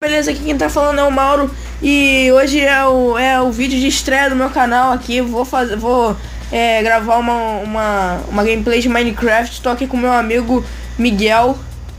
Beleza, aqui quem tá falando é o Mauro e hoje é o vídeo de estreia do meu canal aqui. Vou gravar uma gameplay de Minecraft. Tô aqui com meu amigo Miguel.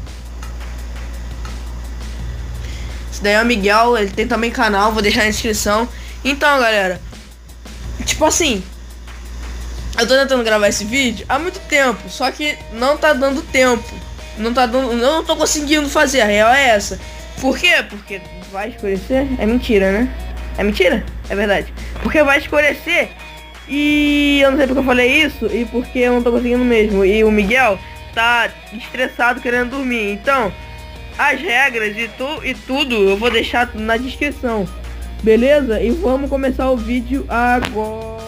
Esse daí é o Miguel, ele tem também canal, vou deixar na descrição. Então, galera, tipo assim, eu tô tentando gravar esse vídeo há muito tempo, só que não tá dando tempo. Não tô conseguindo fazer, a real é essa. Por quê? Porque vai escurecer? É mentira, né? É mentira? É verdade. Porque vai escurecer e eu não sei porque eu falei isso e porque eu não tô conseguindo mesmo. E o Miguel tá estressado querendo dormir. Então, as regras e tudo eu vou deixar na descrição. Beleza? E vamos começar o vídeo agora.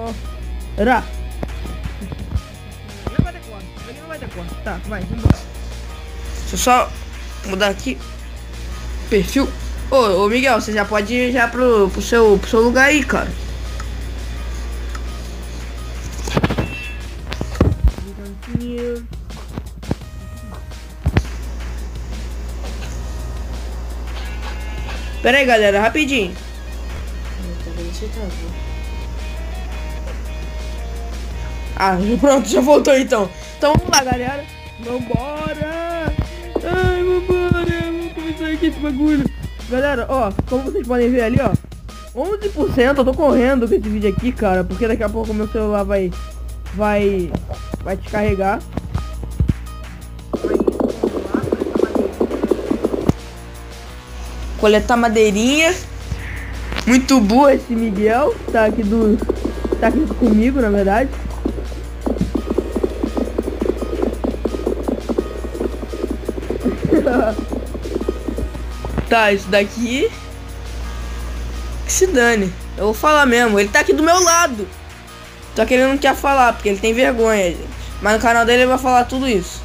Não vai ter corte. Não vai ter corte. Tá, vai, vamos embora. Deixa eu só mudar aqui perfil. Ô Miguel, você já pode ir já pro seu lugar aí, cara. Pera aí, galera, rapidinho. Ah, pronto, já voltou então. Então vamos lá, galera. Vambora! Ai, vambora! Vamos começar aqui esse bagulho. Galera, ó, como vocês podem ver ali, ó, 11%, eu tô correndo com esse vídeo aqui, cara, porque daqui a pouco o meu celular vai descarregar. Coletar madeirinha. Muito burro esse Miguel, tá aqui comigo, na verdade. Tá, isso daqui que se dane. Eu vou falar mesmo, ele tá aqui do meu lado. Só que ele não quer falar, porque ele tem vergonha, gente. Mas no canal dele ele vai falar tudo isso.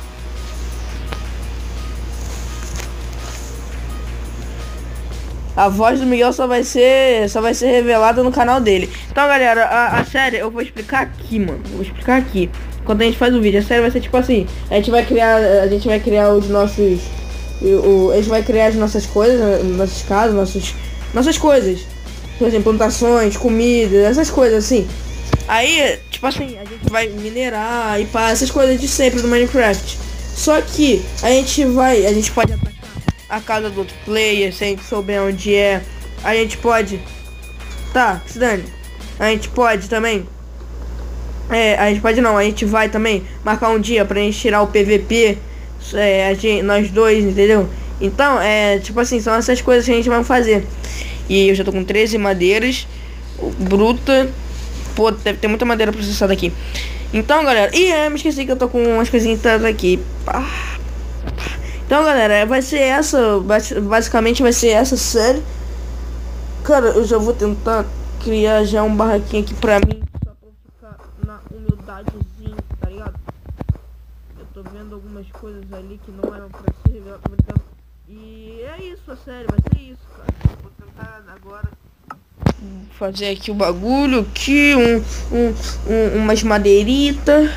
A voz do Miguel só vai ser revelada no canal dele. Então, galera, a série eu vou explicar aqui, mano. Eu vou explicar aqui. Quando a gente faz o vídeo, a série vai ser tipo assim. A gente vai criar os nossos... a gente vai criar as nossas coisas, nossas casas, nossas coisas. Por exemplo, plantações, comida, essas coisas assim. Aí, tipo assim, a gente vai minerar e pá, essas coisas de sempre do Minecraft. Só que a gente pode atacar a casa do outro player, se a gente souber onde é. A gente pode... Tá, se dane. A gente pode também... a gente vai também marcar um dia pra gente tirar o PVP. Nós dois, entendeu? Então, tipo assim, são essas coisas que a gente vai fazer. E eu já tô com 13 madeiras bruta. Pô, deve ter muita madeira processada aqui. Então, galera, me esqueci que eu tô com umas coisinhas aqui. Então, galera, vai ser essa, basicamente vai ser essa série. Cara, eu já vou tentar criar já um barraquinho aqui pra mim, só pra ficar na humildadezinha, tá ligado? Eu tô vendo algumas coisas ali que não eram pra ser reveladas, tô brincando. E é isso, a série, vai ser isso, cara. Vou tentar agora fazer aqui o bagulho, aqui, umas madeiritas.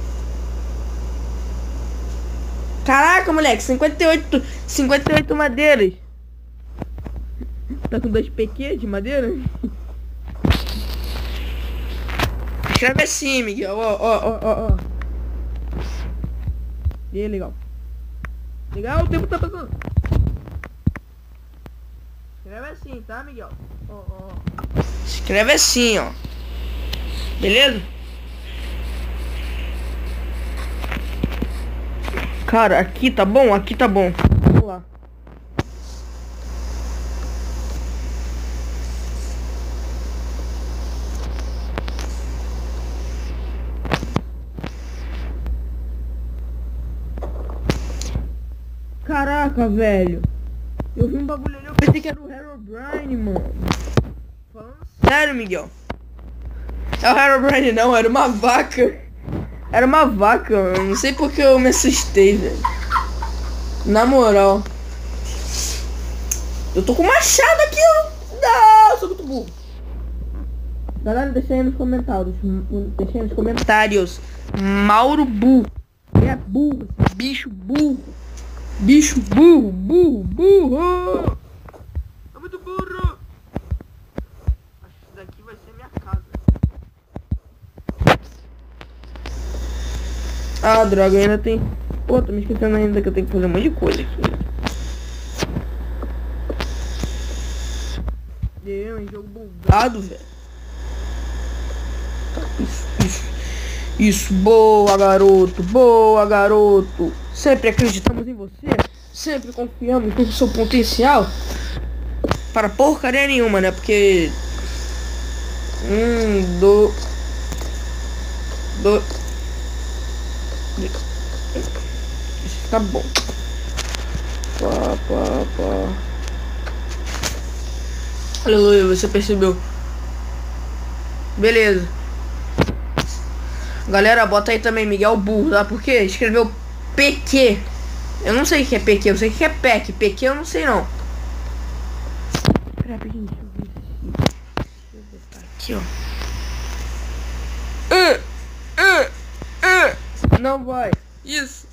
Caraca, moleque, 58 madeiras. Tá com 2 PQ de madeira? Escreve assim, Miguel, ó. E aí, legal. Legal, o tempo tá passando. Escreve assim, tá, Miguel? Ó. Escreve assim, ó. Beleza? Cara, aqui tá bom? Aqui tá bom. Vamos lá. Caraca, velho. Eu vi um bagulho ali, eu pensei que era o Herobrine, mano. Falando sério, Miguel. É o Herobrine não, era uma vaca. Era uma vaca, mano. Não sei porque eu me assustei, velho. Na moral. Eu tô com machado aqui, ó. Não, sou muito burro. Galera, deixa aí nos comentários. Mauro burro. É burro, bicho burro. Bicho burro. Ah, droga, ainda tem... Pô, tô me esquecendo ainda que eu tenho que fazer um monte de coisa aqui. Deus, jogo bugado, velho. Isso, boa, garoto, boa, garoto. Sempre acreditamos em você, sempre confiamos no seu potencial. Para porcaria nenhuma, né? Porque... Tá bom. Pá. Aleluia, você percebeu. Beleza. Galera, bota aí também Miguel Burro, tá? Porque escreveu PQ. Eu não sei o que é PQ, eu sei o que é PEC. PQ eu não sei não. Pera, deixa eu ver se... Deixa eu botar aqui, ó. Não vai. Isso.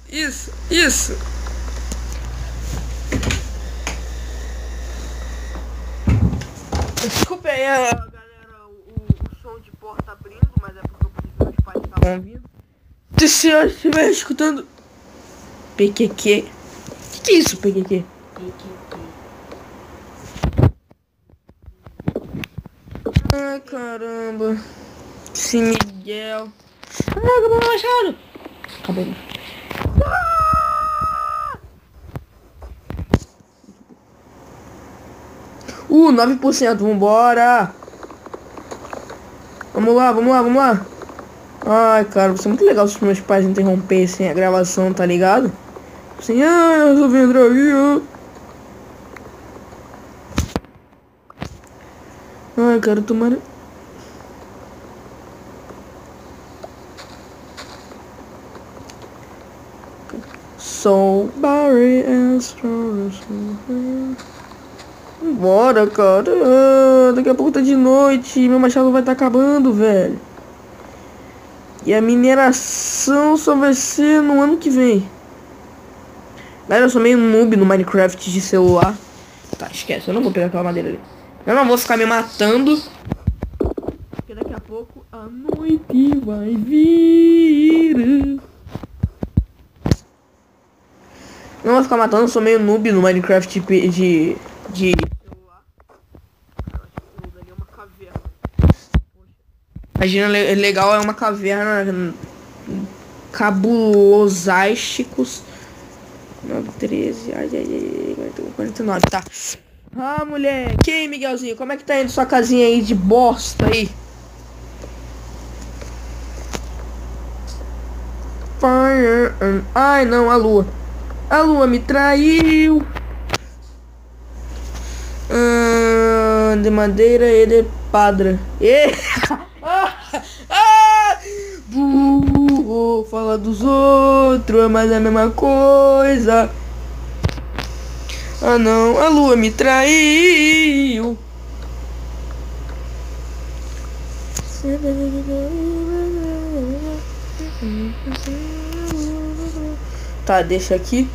Desculpa aí, galera, o som de porta abrindo, mas é porque eu preciso que meus pais estavam ouvindo. Se o senhor estiver escutando PQQ. Que é isso, PQQ? Ai, caramba. Esse Miguel. Ah, acabou o machado. Acabou. 9%, vambora. Vamos lá. Ai, cara, vai ser muito legal se os meus pais interrompessem a gravação, tá ligado? Assim, eu resolvi entrar aqui, ó. Ai, cara, tomara... So Barry and strong. Bora, cara. Daqui a pouco tá de noite. Meu machado vai estar acabando, velho. E a mineração só vai ser no ano que vem. Galera, eu sou meio noob no Minecraft de celular. Tá, esquece. Eu não vou pegar aquela madeira ali. Eu não vou ficar me matando. Porque daqui a pouco a noite vai vir. Não vou ficar matando. Eu sou meio noob no Minecraft de celular. Ali é uma caverna. Imagina, legal, é uma caverna. Cabulosásticos. 9, 13, ai, 49, tá. Ah, moleque. E aí, Miguelzinho, como é que tá indo sua casinha aí de bosta aí? Fire. Ai, não, a lua. A lua me traiu. De madeira e de pedra. Burro, fala dos outros, mas é a mesma coisa. Ah não, a lua me traiu. Tá, deixa aqui.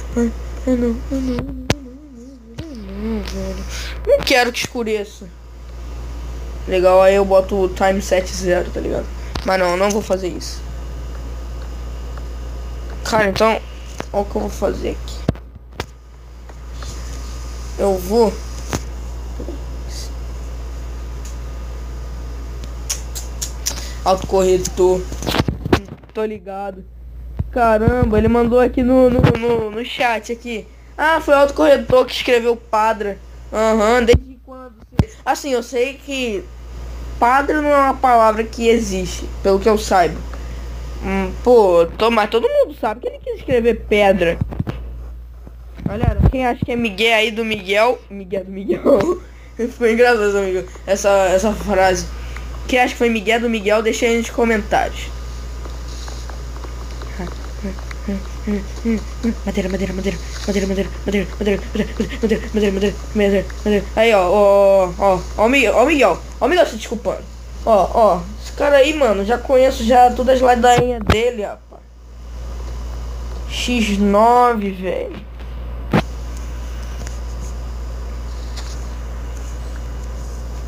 Não quero que escureça. Legal, aí eu boto o time 7-0, tá ligado? Mas não vou fazer isso. Cara, então, olha o que eu vou fazer aqui. Eu vou... Autocorretor. Tô ligado. Caramba, ele mandou aqui no chat aqui. Ah, foi o autocorretor que escreveu Padra. Desde quando? Assim, eu sei que Padre não é uma palavra que existe, pelo que eu saiba. Mas todo mundo sabe que ele quis escrever pedra. Galera, quem acha que é Miguel aí do Miguel? Miguel do Miguel. Foi engraçado, amigo, essa frase. Quem acha que foi Miguel do Miguel, deixa aí nos comentários. Madeira. Aí, ó o Miguel se desculpando. Ó, esse cara aí, mano, já conheço já todas as ladainhas dele, rapaz. X9, velho.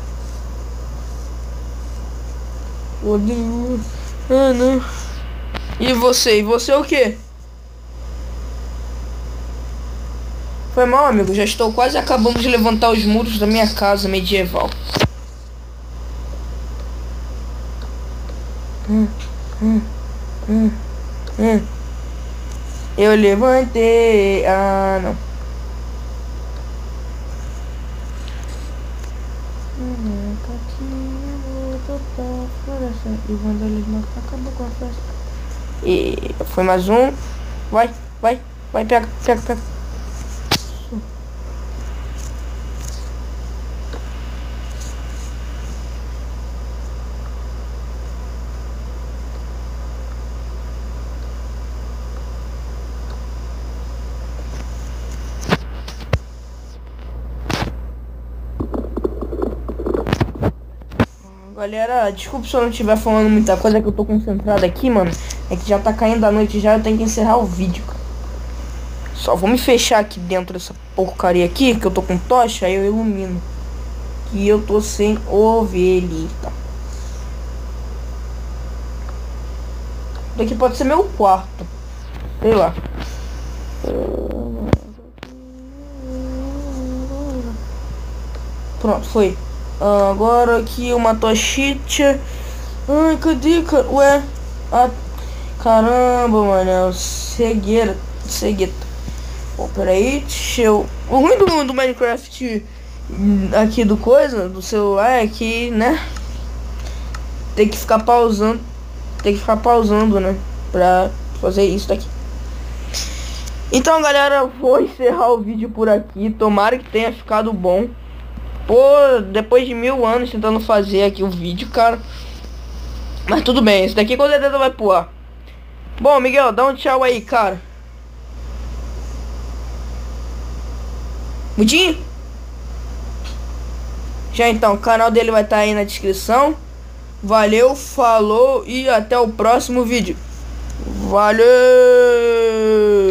Ah, não. E você? E você o quê? Foi mal, amigo. Já estou quase acabando de levantar os muros da minha casa medieval. Eu levantei. Ah, não. E o vandalismo acabou com a festa. E foi mais um. Vai, vai, vai, pega, pega, pega. Galera, desculpa se eu não estiver falando muita coisa, que eu tô concentrado aqui, mano. É que já tá caindo a noite já, eu tenho que encerrar o vídeo, cara. Só vou me fechar aqui dentro dessa porcaria aqui, que eu tô com tocha, aí eu ilumino. Que eu tô sem ovelhita. Daqui pode ser meu quarto. Sei lá. Pronto, foi. Agora aqui uma tochita. Ai, cadê, cara? Ué. Ah, caramba, mano. Cegueira. Cegueta. Bom, peraí. Deixa eu... O ruim do Minecraft aqui do coisa, do celular, é que, né? Tem que ficar pausando. Tem que ficar pausando, né? Pra fazer isso daqui. Então, galera, vou encerrar o vídeo por aqui. Tomara que tenha ficado bom. Pô, depois de 1000 anos tentando fazer aqui o vídeo, cara. Mas tudo bem, isso daqui com certeza vai pro ar. Bom, Miguel, dá um tchau aí, cara. Mudinho? Já então, o canal dele vai estar aí na descrição. Valeu, falou e até o próximo vídeo. Valeu!